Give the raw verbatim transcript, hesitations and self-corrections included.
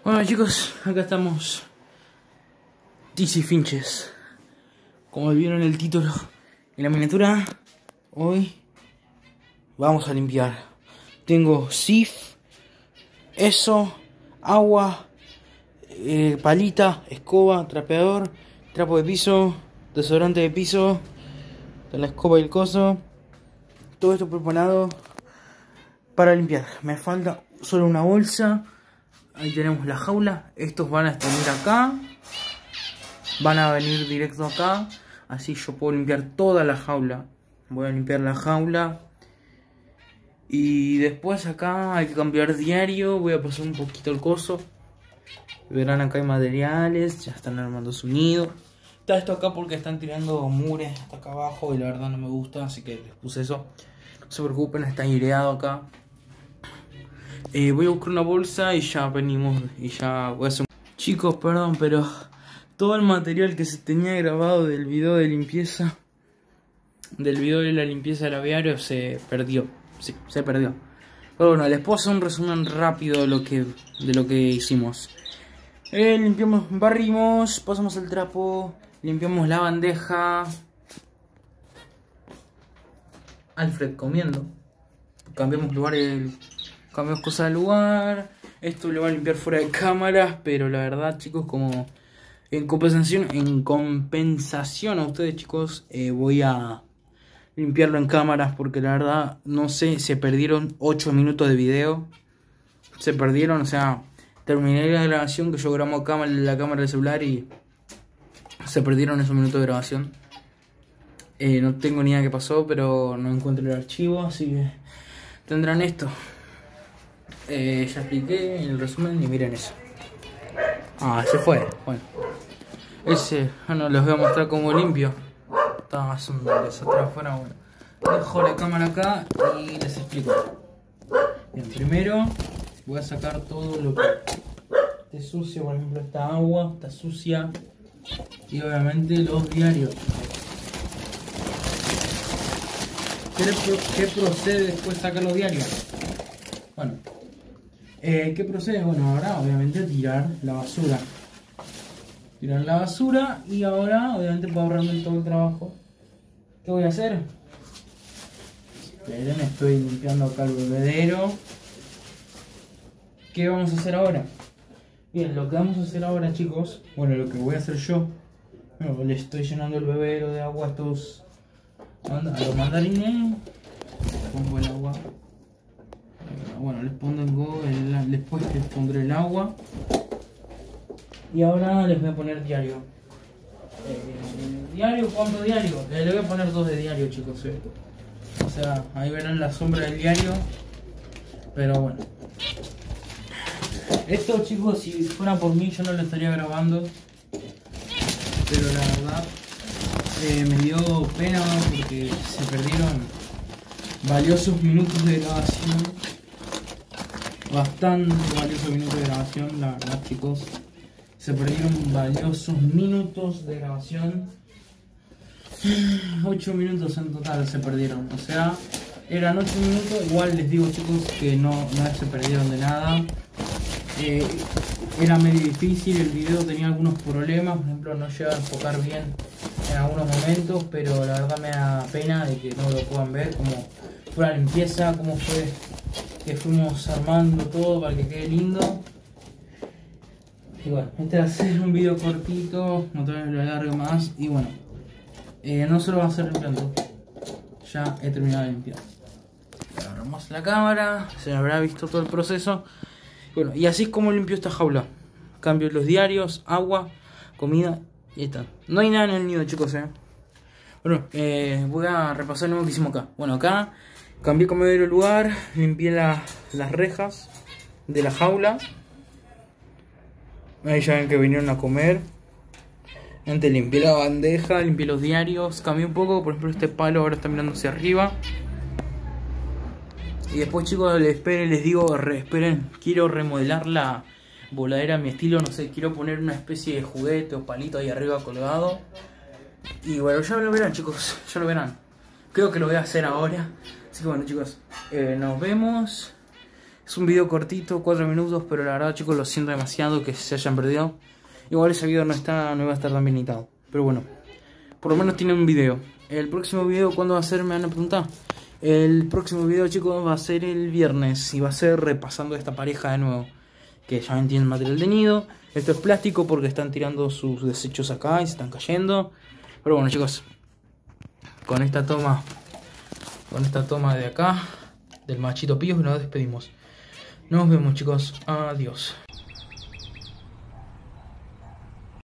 Bueno chicos, acá estamos D C Finches. Como vieron en el título y la miniatura, hoy vamos a limpiar. Tengo sif, eso, agua, eh, palita, escoba, trapeador, trapo de piso, desodorante de piso, de la escoba y el coso. Todo esto preparado para limpiar. Me falta solo una bolsa. Ahí tenemos la jaula. Estos van a venir acá. Van a venir directo acá. Así yo puedo limpiar toda la jaula. Voy a limpiar la jaula. Y después acá hay que cambiar diario. Voy a pasar un poquito el coso. Verán acá hay materiales. Ya están armando su nido. Está esto acá porque están tirando mures hasta acá abajo. Y la verdad no me gusta. Así que les puse eso. No se preocupen, está aireado acá. Eh, voy a buscar una bolsa y ya venimos. Y ya voy a hacer un... Chicos, perdón, pero todo el material que se tenía grabado del video de limpieza, del video de la limpieza del aviario, se perdió. Sí, se perdió. Pero bueno, les puedo hacer un resumen rápido de lo que, de lo que hicimos. Eh, limpiamos, barrimos, pasamos el trapo, limpiamos la bandeja. Alfred comiendo. Cambiamos lugar, el, cambiamos cosas de lugar. Esto lo va a limpiar fuera de cámaras, pero la verdad, chicos, como en compensación, en compensación a ustedes, chicos, eh, voy a limpiarlo en cámaras porque la verdad, no sé, se perdieron ocho minutos de video. Se perdieron, o sea, terminé la grabación que yo grabo cámara, la cámara del celular y se perdieron esos minutos de grabación. Eh, no tengo ni idea qué pasó, pero no encuentro el archivo, así que tendrán esto. Eh, ya expliqué en el resumen y miren eso. Ah, se fue. Bueno, ese, bueno, les voy a mostrar cómo limpio. Estaba haciendo un desastre afuera. Bueno, dejo la cámara acá y les explico. Bien, primero voy a sacar todo lo que esté sucio. Por ejemplo, esta agua está sucia. Y obviamente los diarios. ¿Qué procede después de sacar los diarios? Bueno, eh, ¿qué procede? Bueno, ahora obviamente tirar la basura. Tirar la basura y ahora obviamente para ahorrarme todo el trabajo. ¿Qué voy a hacer? Esperen, estoy limpiando acá el bebedero. ¿Qué vamos a hacer ahora? Bien, lo que vamos a hacer ahora, chicos, bueno, lo que voy a hacer yo, bueno, le estoy llenando el bebedero de agua a estos... a los mandarines. Pongo el agua. Bueno, les pongo el, después les pondré el agua. Y ahora les voy a poner diario. Eh, ¿Diario? ¿Cuánto diario? Eh, le voy a poner dos de diario, chicos. Eh. O sea, ahí verán la sombra del diario. Pero bueno. Esto, chicos, si fuera por mí yo no lo estaría grabando. Pero la verdad... Eh, me dio pena porque se perdieron valiosos minutos de grabación. Bastante valiosos minutos de grabación, la verdad, chicos. Se perdieron valiosos minutos de grabación. ocho minutos en total se perdieron. O sea, eran ocho minutos. Igual les digo, chicos, que no, no se perdieron de nada. Eh, era medio difícil, el video tenía algunos problemas. Por ejemplo, no llegaba a enfocar bien en algunos momentos, pero la verdad me da pena de que no lo puedan ver, como fue la limpieza, cómo fue que fuimos armando todo para que quede lindo. Y bueno, este va a ser un video cortito, no te lo alargo más. Y bueno, eh, no solo va a ser limpiando, ya he terminado de limpiar. Agarramos la cámara, se habrá visto todo el proceso. Bueno, y así es como limpio esta jaula. Cambio los diarios, agua, comida. Y ahí está. No hay nada en el nido, chicos, eh. Bueno, eh, voy a repasar lo que hicimos acá. Bueno, acá cambié comedero de lugar. Limpié la, las rejas de la jaula. Ahí ya ven que vinieron a comer. Antes limpié la bandeja, limpié los diarios. Cambié un poco, por ejemplo este palo ahora está mirando hacia arriba. Y después, chicos, les, esperen, les digo, re, esperen, quiero remodelar la voladera a mi estilo, no sé, quiero poner una especie de juguete o palito ahí arriba colgado. Y bueno, ya lo verán, chicos, ya lo verán. Creo que lo voy a hacer ahora. Así que bueno, chicos, eh, nos vemos. Es un video cortito, cuatro minutos, pero la verdad chicos lo siento demasiado que se hayan perdido. Igual ese video no, está, no iba a estar tan bien editado, pero bueno, por lo menos tiene un video. El próximo video, ¿cuándo va a ser? Me van a preguntar. El próximo video chicos va a ser el viernes y va a ser repasando esta pareja de nuevo. Que ya ven, tienen material de nido. Esto es plástico porque están tirando sus desechos acá y se están cayendo. Pero bueno chicos, con esta toma, con esta toma de acá, del machito pío, nos despedimos. Nos vemos chicos, adiós.